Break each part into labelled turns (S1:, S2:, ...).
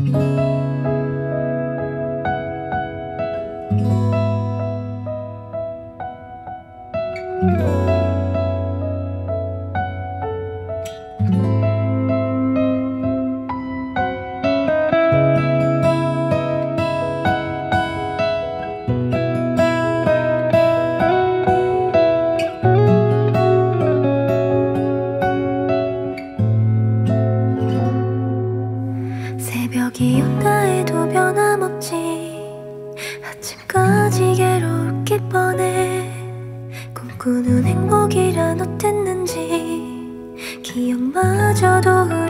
S1: 새벽이 온다 해도 변함없지. 아침까지 괴롭게 뻔해. 꿈꾸는 행복이란 어땠는지 기억마저도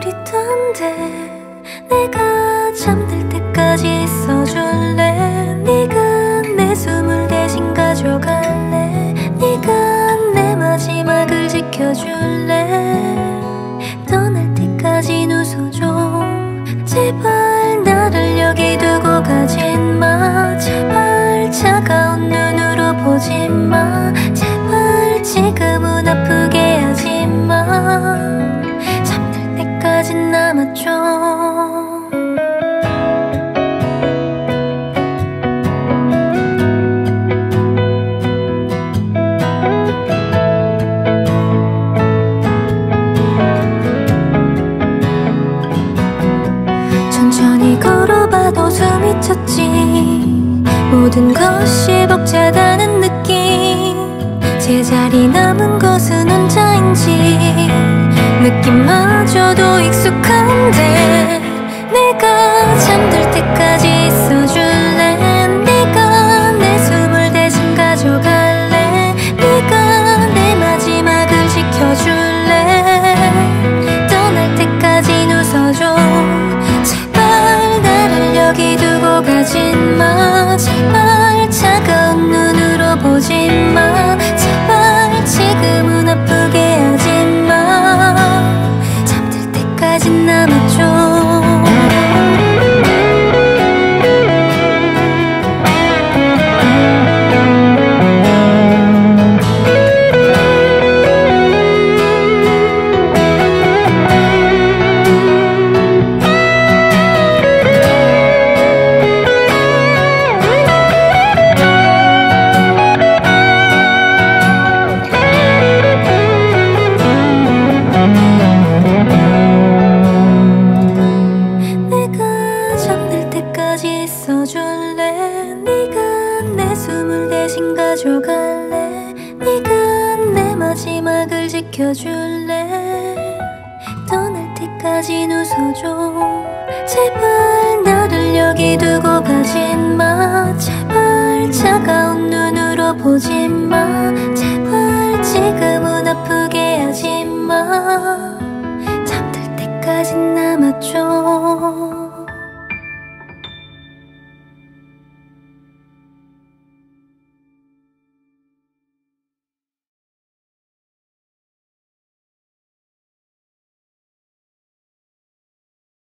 S1: 흐릿한데, 내가 잠들 때까지 있어줄래? 네가 내 숨을 대신 가져갈래? 네가 내 마지막을 지켜줄래? 떠날 때까지 웃어줘. 제발 나를 여기 두고 가진 마. 제발 차가운 눈으로 보지 마. 제발 지금은 아프게 하지 마. 잠들 때까진 남아줘. 천천히 걸어봐도 숨이 찼지. 모든 것이 벅차다는 느낌. 제자리 남은 것은 혼자인지 느낌마저도 익숙한데, 내가 잠들 때까지 있어줄래? 네가 내 숨을 대신 가져갈래? 네가 내 마지막을 지켜줄래? 떠날 때까지 웃어줘. 여기 두고 가진 마. 제발 차가운 눈으로 보지 마. 제발 지금은 아프게 하지 마. 잠들 때까지 남아줘. 있어줄래? 네가 내 숨을 대신 가져갈래? 네가 내 마지막을 지켜줄래? 떠날 때까지 웃어줘. 제발 나를 여기 두고 가진 마. 제발 차가운 눈으로 보지 마. 제발 지금은 아프게 하지 마. 잠들 때까지 남아줘.